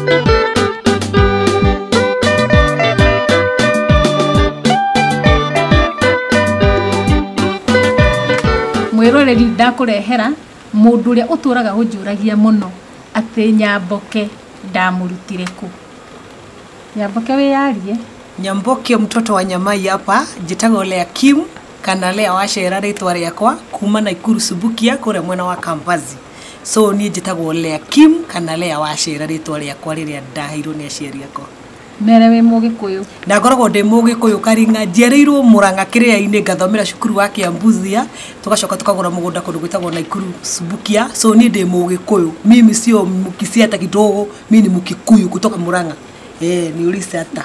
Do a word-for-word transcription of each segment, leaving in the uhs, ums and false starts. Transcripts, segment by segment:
Mwiroreri ndakurehera mundu uria uturaga unjuragia muno ati Nyaboke ndamurutire ku. Nyaboke we yarie. Nyaboke mtoto wa Nyamai hapa jitago Lea Kim kana Lea washera ritwa riakwa kuma na Ikuru Subukia kure mwena wa Kambazi. So ni jitago Lea Kim kana Lea washera ritwa riakwa riria ndahirwo ni aciari akwa. Merewe Mugikuyu. Na ngoragwo ndi Mugikuyu Karinga njereirwo Muranga kiria-ini ngathomera cukuru wa Kiambuzia tugacoka tukagura mugunda kundu gwitagwo na Ikuru Subukia. So ni ndi Mugikuyu, mimi sio Mkisia hata kidogo, mimi ni Mkikuyu kutoka Muranga. Eh, ni ulise hata.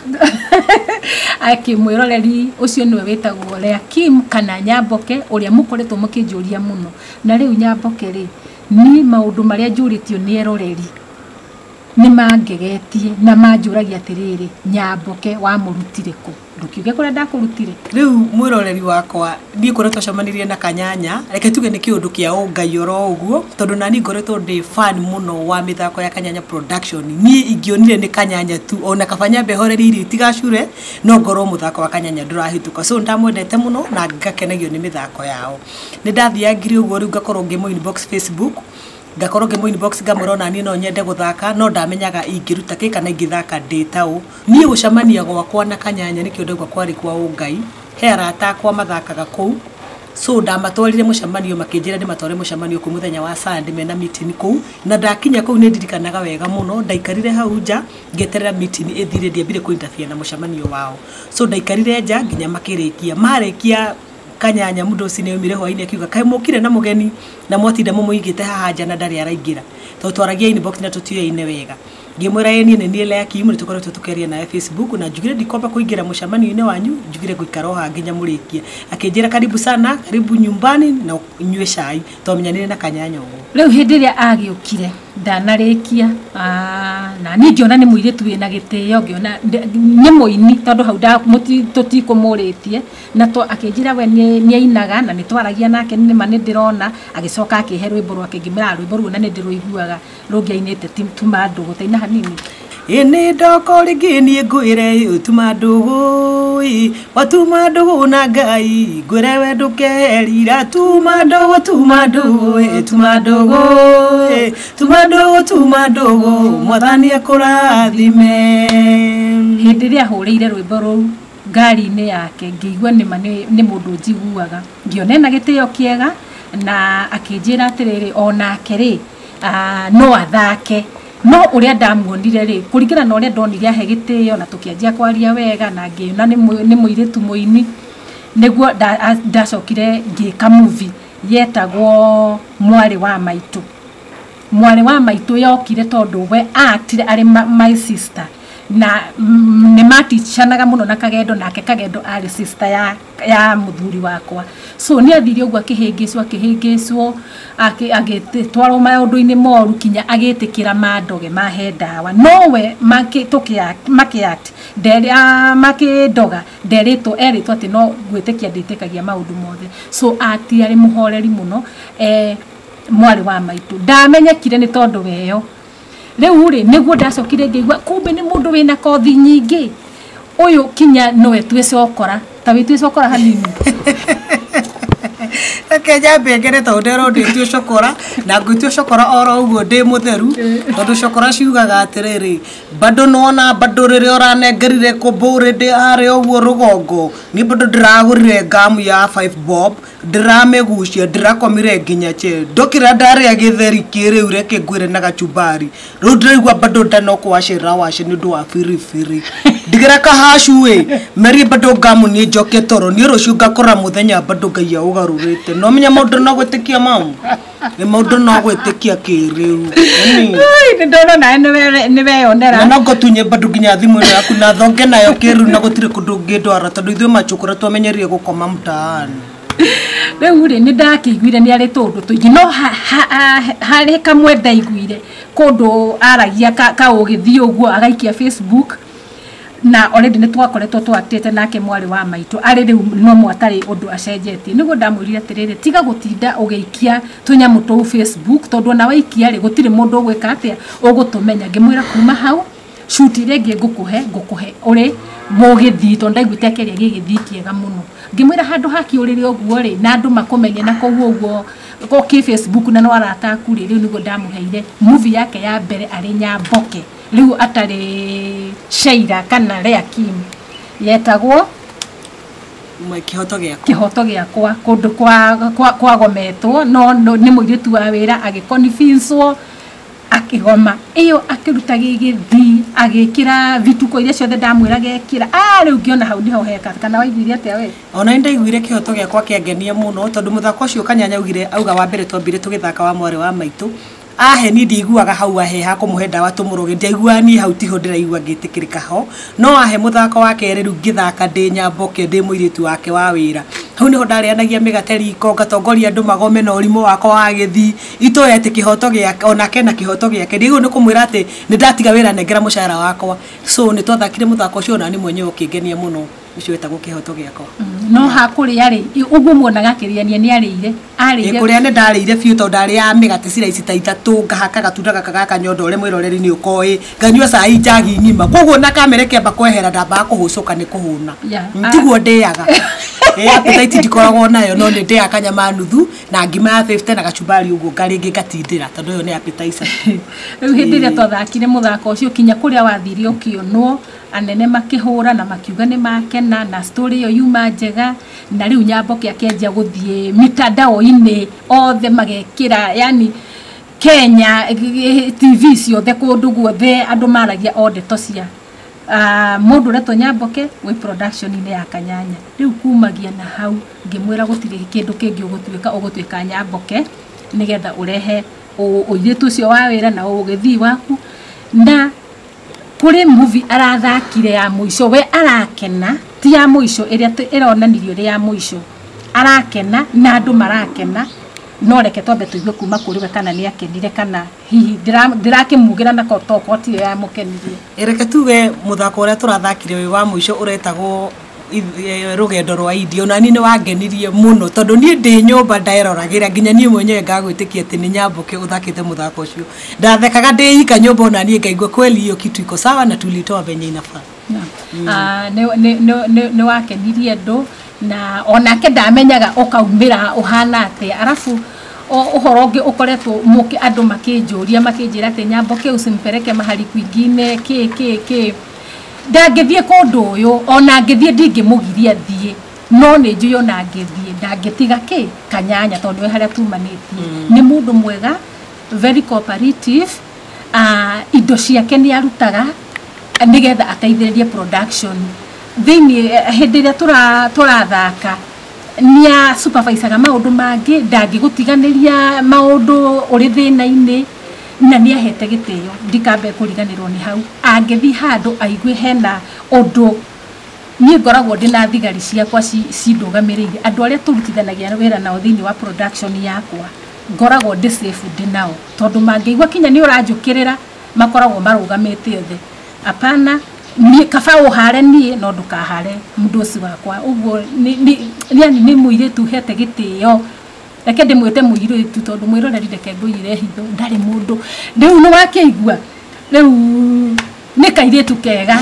Aki mwiroreri ucio niwe witagwo Lea Kim kana Nyaboke uria mukoretwo mukinjuria muno. Na riu Nyaboke ri ni maundu maria njuritio ni eroreri ni mangegetie na manjuragia atiriri Nyaboke wa murutire ku ndukiuge kuria ndakurutire. Riu mwiroreri wakwa ni ngoretwo cemanirie na Kanyanya reke tuge ni kiundu kia ungai oro uguo tondu nani ngoretwo ndi fan muno wa mithako ya Kanyanya production. Ni ingionire ni Kanyanya tu ona kafanya behoreri iri tigashure no ngoro muthako wa Kanyanya ndurahituka. So ndamwendete muno na ngakenagio ni mithako yao. Ni ndathiangire uguo riu ngakorwo ngimo inbox Facebook ngakoro ngimo inbox ngamurona ni no nyende guthaka no ndamenyaga ingiruta ki kana ingithaka data u ni gucamania gwakwa na Kanyanya ni kiundu gwakwa ri kwa ungai he arata kwa mathakaga ku. So ndamatwarire mucemanio makinjira ndi matware mucemanio ku muthenya wa Sunday mena meeting ku na ndakinya ku ni ndirikanaga wega muno ndaikarire hau nja ngeterera meeting ithire ndiambire ku interfere na mucemanio wao. So ndaikarire nja nginya makirikia marekia Kanyanya mundu uci ni umire hwaini akiuga kai mukire na mugeni na mwatinda mumuigite haha nja na ndari araingira to twaragia inbox na tutue ine wega ngimwira yeni ni ni Lea Kim ni tukoretwo tukeria na Facebook na njugire ndikomba kuingira mucemanio ine wanyu njugire guikara ha nginya murikia akinjira karibu sana karibu nyumbani na nywe cai to menyanire na Kanyanya ugo. Riu hindi ria agiukire ndanarikia na ni ngiona ni muiritu wina gitio ngiona ni muini tondu hau nda tutikumuritie na to akinjira we ni ainaga na ni twaragia nake ni ma ni ndirona agicoka akihe rwimbo rwake ngimira rwimbo ru na ni ndiruiguaga rungiainite tumando guteina hanini. Ine ndoko ringi ni ngwire tumandugu watumandugu na Ngai ngwire we ndukerira tumandugu tumandugu tumandugu tumandugu tumandugu mwathani akurathime. Hindi ria hurire rwimbo ru ngari-ini yake ngigua ni ma ni mundu njiguaga ngiona na gitio kiega na akinjira atiriri onake ri no athake no uria ndamuonire ri kuringana na uria ndonire ahe gitio na tukianjia kwaria wega na ngiona ni muiritu muini niguo ndacokire ngika movie yetagwo Mwari wa Maitu. Mwari wa Maitu yokire tondu we actire ari my sister na ni matichanaga muno na Kagendo nake Kagendo ari sister ya ya muthuri wakwa. So ni athiri ogwa kihingiswo akihingiswo agitwarwo maundu-ini moru kinya agitikira mandoge mahe ndawa nowe make tukia makiact nderi makidoga nderitwo eritwo ati no gwitikia nditikagia maundu mothe. So ati ari muhoreri muno eh Mwari wa Maitu ndamenyekire ni tondu weyo. Riu ri niguo ndacokire ngigua kumbe ni mundu wina kothi nyingi uyu kinya no etwese okora ta witwese okora hanini. Kenya mbengere to ndero nditio cokora na ngwitio cokora oro uguo ndi mutheru tondu cokora ciugaga atiriri bado nona bado riri oranengerire kumburi ndi ari uguo rugongo ni bado ndiragurire ngamu ya five bob ndiramegucia ndirakomire nginya che ndokira ndari agitheri kiriu reke ngwire na gachumbari ru ndiraigua bado ndano kwacira wace ni ndu wa firi firi ndigira kahashu we meri bado ngamu ni njoke toro ni rucio ngakora muthenya bado Ngai ugarurite no menya maundu no gwitikia mamu ni maundu no gwitikia kiriu ai ndona na ni ni weyonera na ngo tunye bado nginya thimu yaku na thonge nayo kiriu na gutire kundu ngindwara tondu ithuĩ macukura twamenyerie gukoma mtaani. Riu ri ni ndakiguire ni ari tondu tuingi no hari kamwe ndaiguire kundu aragia ka ugithii uguo agaikia Facebook na already ni twakoretwo twatete nake Mwari wa Maitu ari riu no mwatari undu acenjetie niguo ndamwirire atiriri tiga gutinda ugeikia tunyamu tu Facebook tondu na waikia ri gutire mundu gwika atia ugutumenya ngimwira kuma hau shoot rege ngukuhe ngukuhe uri mugithi to ndaiguite keria gigithi kiega muno ngimwira handu haki urire oguo ri na andu makomenye na ko oguo ko ki Facebook na no arata kuri riu nigo ndamuheire movie yake ya mbere ari Nyaboke riu atari Sheira kana Rea Kim yetagwo mwe kihoto giakwa kihoto giakwa kundu kwa kwa gometwo no ni muiritu wa wira agikonfinswo akigoma iyo akiruta gigithi agikira vituko iria ciothe ndamwira gekira ah riu ngiona hau ndiho heka kana waiguire atia we ona ndaiguire kihoto giakwa kiangenie muno tondu muthako ucio Kanyanya ugire auga wa mbere twambire tugithaka wa mware wa maitu ahe ni ndiguaga hau ahe ha kumuhe ndawa tumuroge ndaigua ni hau tiho ndiraigua ngitikirika ho no ahe muthako wake riu ngithaka ndi Nyaboke ndi muiritu wake wa wira hau niho ndarianagia migateri ko ngatongoria andu magome na urimo wako wa githi itoya ati kihoto giake ona kena kihoto giake ndigo ni kumwira ati ni ndatiga wira nengera mushara wakwa so ni twathakire muthako ucio na ni mwenyewe ukingenia muno ucio etagwo kihoto giakwa no hakuri ari uguo muonaga kiriania ni arire arire kuria ne ndarire biu to ndari ya migate cira ici ta itatu ngahaka gatunda gaka gaka nyondo ule mwiroreri ni ukoi nganyua cai njagi ngima koguo na kamera kemba kwehera ndamba kuhucuka ni kuhuna ntiguo ndiaga eh appetite ndikoragwo nayo no ni ndia kanyama nuthu na ngima ya fifty na gachumbari uguo ngaringi gatindira tondu yo ni appetizer riu hindi ria twathakire muthako ucio kinya kuria wathire ukionwo anene makihura na makiuga ni makena na story yo yuma njega na riu Nyaboke akenja guthie mitandao-ini othe magekira yani Kenya T V ciothe kundu guothe andu maragia ondeto cia ah mundu reto Nyaboke we production ine ya Kanyanya riu kumagia na hau ngimwira gutire kindu kingi ugutuika ugutuika Nyaboke nigetha urehe uiritu cio wa wira na ugithi waku na kuri movie arathakire ya muico we arakena ti ya muico iria ironanirio ri ya muico arakena na andu marakena no reke twambe tuigue kuma kuri we kana ni akenire kana hihi ndirakimugira na kotokoti ya mukenirie ereke tuge muthako uria turathakire we wa muico uretagwo rugendo rwa idio na ni ni wangenirie muno tondu ni ndi nyumba ndairoragira nginya ni mwenyewe ngagwitikia ati ni Nyaboke uthakite muthako ucio ndathekaga ndiika nyumba na ni ngaigua kweli hiyo kitu iko sawa na tulitoa venye inafaa ah ne ne ne wakenirie andu na onake ndamenyaga ukaumira uhana ati arafu uhoro ungi ukoretwo muki andu makinjuria makinjira ati Nyaboke usimpeleke mahali kwingine ki ki ki ndangithie kundu uyu ona ngithie ndingimugiria thie no ni njuyo na ngithie ndangitiga ki Kanyanya tondu we haria tumanitie ni mundu mwega very cooperative ah indo ciake ni arutaga nigetha ateithiririe production thini hindi ria tura turathaka nia supervisor maundu mangi ndangigutiganiria maundu uri thina-ini na ni ahete gitio ndikambe kuriganirwo ni hau angithi handu aigue hena undu ni ngoragwo ndina thigari ciakwa cindugamirire andu aria turutithanagia wira nao thini wa production yakwa ngoragwo ndi safe ndinao tondu mangĩigua kinya ni uranjukirira makoragwo marugamite the apana ni kaba uhare ni no ndukahare mundu uci wakwa uguo ni ni ni muiritu hete gitio reke ndimwite muiritu tondu mwiroreri reke nguire hitho ndari mundu riu no wakeigua riu ni kairitu kega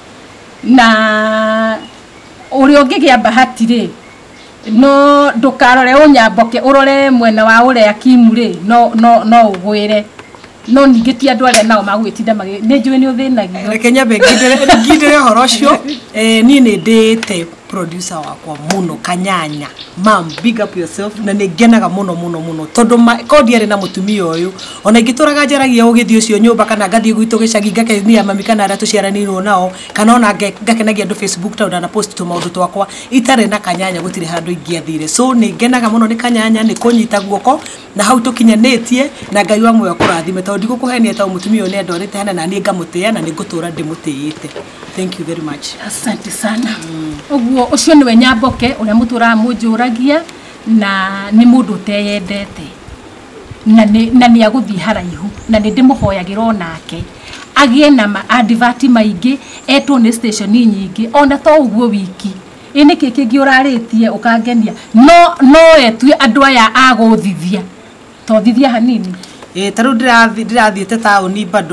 na uri ungigia bahati ri no ndukarore unyaboke urore mwena wa Rea Kim ri no no no ugwire no ningitia andu aria nao magwitinda magi ni njui ni uthinagio reke nyambe ngindire ngindire horo cio eh ni ni ndite producer wakwa muno Kanyanya mam big up yourself na nigenaga muno muno muno tondu kodi ari na mutumia uyu ona ingituraga njaragia ugithi ucio nyumba kana ngathie gwitu gicagi ngakenia mami kana ara tuciaranirwo nao kana ona ngakenagia andu Facebook ta na post to maundu twakwa itare na Kanyanya gutire handu ingiathire so nigenaga muno ni Kanyanya ni kunyita guoko na hau tukinyanitie na Ngai wa moyo kurathime tondu ndigukuhenia ta mutumia uyu ni ndorite hana na ni ngamutia na ni ngutura ndimutiite thank you very much asante sana uguo ucio ni we Nyaboke uria mutura munjuragia na ni mundu teyendete na ni na ni aguthi haraihu na ni ndimuhoyagira nake agie na ma advert maingi etwo ni station nyingi ona to uguo wiki ini kiki ngiuraritie ukangenia no no etwe andu aya aguthithia to thithia hanini eh taru ndirathiete tauni bado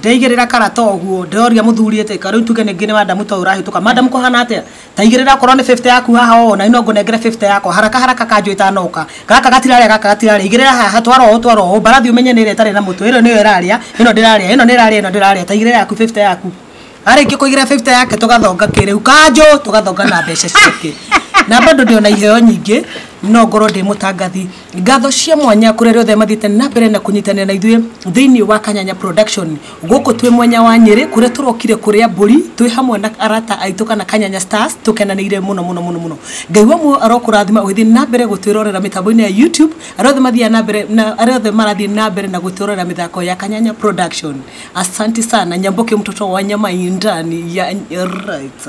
ndeigirira karata oguo ndoria muthuri ete karu tuge ne ngine madam to urahituka madam ko hana atia taigirira korone fifty yaku haha o na ino ngonengere fifty yako haraka haraka kanjo itanoka gaka gatirare gaka gatirare igirira haha twaro twaro barathi umenye nire itare na mutu iro niyo iraria ino ndiraria ino ndiraria ino ndiraria taigirira yaku fifty yaku ari ngikuigira fifty yake tugathonga kiriu kanjo tugathonga na mbeca ciake na bado ndio na iheo nyingi no ngoro ndi mutangathi ngatho cia mwanya kurere othe mathite na mbere na kunyitanira na ithuĩ thiini wa Kanyanya Production guku twi mwanya wa Nyeri kuria turokire kuria mburi twi hamwe na arata aitu kana Kanyanya Stars tukenanire muno muno muno muno ngaigwa mu arokurathima uthi na mbere gutwirorera mitambo-ini ya YouTube arothe mathia na mbere na arothe marathi na mbere na gutwirorera mithako ya Kanyanya Production. Asante sana Nyamboke mtoto wa nyama indani ya right.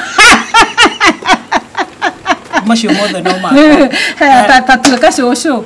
Masho mother no ma ta ta tu ka sho sho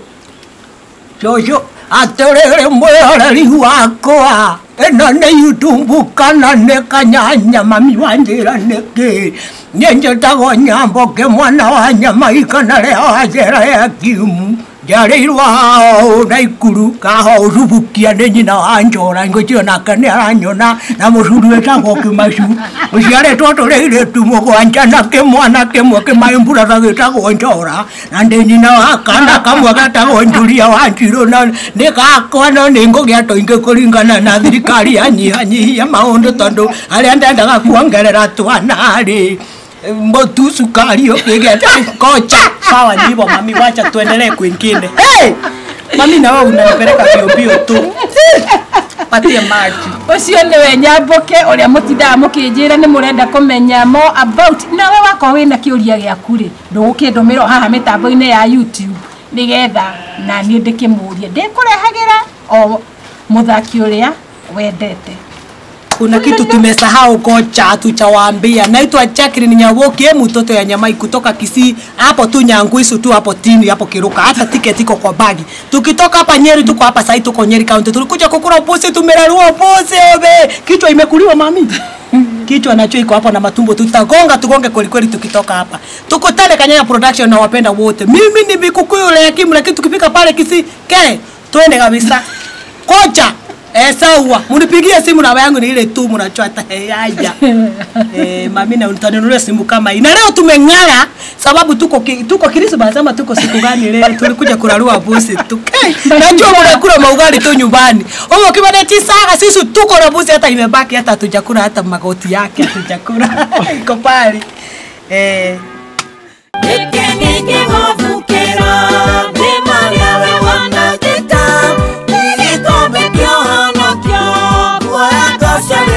sho atorere mwari wako ena ne YouTube kana ne Kanyanya mami wanjira neke nyenje tago Nyamboke mwana wa nyama ikana le ajera ya kimu jarirwa na ikuru kaho rubukia ne nyina wanjora ngojira nakane aranyona na musuru etago kimashu uciare twotoreire tumo kwanja nake mwana kemwe kemaimbura gagitago njora na nde nyina wakana kamwe gatago njuria wanjiro na ndikakona ningo giato inge kuringana na thirikari anyihanyi ya maundu tondu aria ndendaga kuongerera twanari mbotu sukari okigeta kocha sawa ndivyo mami wacha tuendelee kwingine. Hey! Mami na wewe unanipeleka bio bio tu. Patie maji. Ucio niwe Nyamboke uria mutinda mukinjira ni murenda kumenya more about na wewe wako wina kiuria giaku ri ndugukindomiro haha mitambo-ini ya YouTube nigetha na ni ndikimurie ndikurehagira o muthaki uria wendete. Kuna kitu tumesahau kocha tuchawaambia. Naitwa Jacqueline Nyaboke mtoto ya nyamai kutoka Kisii. Hapo tu Nyanguisu tu hapo tini hapo Kiruka. Hata ticket iko kwa bagi. Tukitoka hapa Nyeri tuko hapa sasa tuko Nyeri County. Tulikuja kukula pose tumerarua pose obe. Kichwa imekuliwa mami. Kichwa nacho iko hapo na matumbo tutagonga tugonge kweli kweli tukitoka hapa. Tukutane Kanyanya Production na wapenda wote. Mimi ni Bikukuyu le Hakimu lakini tukifika pale Kisii ke twende kabisa. Kocha eh sawa munipigie simu namba yangu ni ile tu mnachota haja eh mami na unitanunulia simu kama hii na leo tumeng'ara sababu tuko tuko Christmas ama tuko siku gani leo tulikuja kurarua busi tu najua mnakula maugali tu nyumbani wewe kibada tisa sisi tuko na busi hata imebaki hata tujakula hata magoti yake tujakula iko pale eh Nike wavukera nema yawe wanateta nige tobe kyo hana kyo kwa kasa